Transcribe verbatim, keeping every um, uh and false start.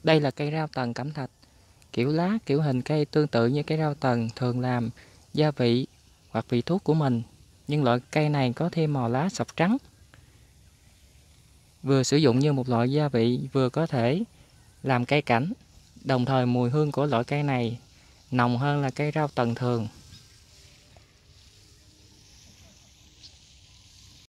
Đây là cây rau tần cẩm thạch, kiểu lá, kiểu hình cây tương tự như cây rau tần thường làm gia vị hoặc vị thuốc của mình. Nhưng loại cây này có thêm màu lá sọc trắng. Vừa sử dụng như một loại gia vị, vừa có thể làm cây cảnh. Đồng thời mùi hương của loại cây này nồng hơn là cây rau tần thường.